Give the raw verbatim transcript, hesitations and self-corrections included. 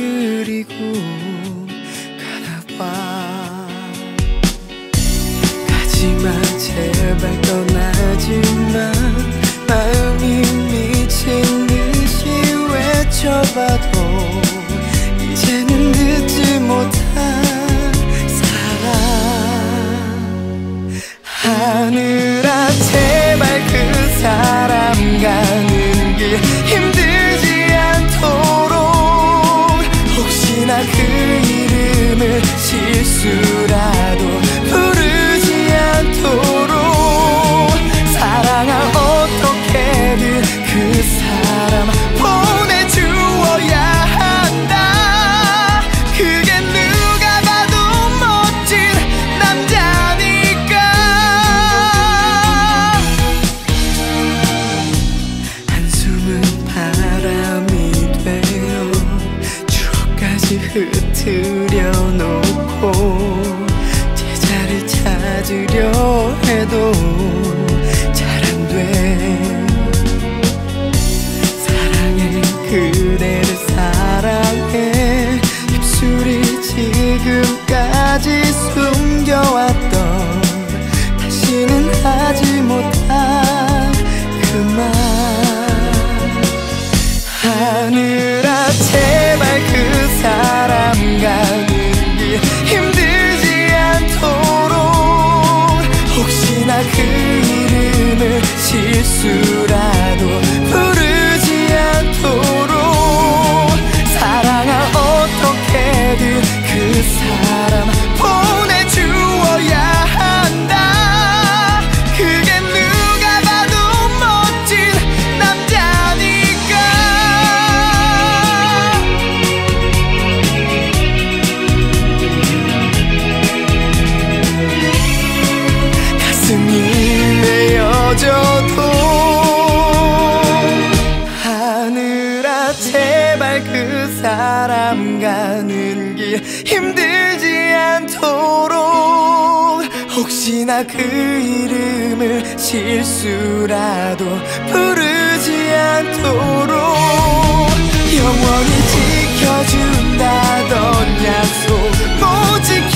그리고 가나봐. 가지마 제발 떠나지마. 마음이 미친 듯이 외쳐봐도 이제는 늦지 못한 사랑. 하늘아 제발 그 사람 가는 길 힘들지 않도록 혹시나 그 이름을 실수라도 부르지 않도록 사랑아 어떻게든 그 사람 보내주어야 한다. 그게 누가 봐도 멋진 남자니까. 한숨은 바람이 되어 추억까지 흩트려 놓고 제자를 찾으려 해도 잘 안 돼. 사랑해 그대를 사랑해. 입술이 지금까지 숨겨왔던 다시는 하지 못한 그 말. 하늘아 제발 그 사람 가는 길 힘들지 않도록 혹시나 그 이름을 실수라도 부르지 않도록 사랑아 어떻게든 그 사람 보내주어야 한다. 그게 누가 봐도 멋진 남자니까. 가슴이 메어져도 하늘아 제발 그 사람 가는 길 힘들지 않도록 혹시나 그 이름을 실수라도 부르지 않도록 영원히 지켜준다던 약속 못 지켜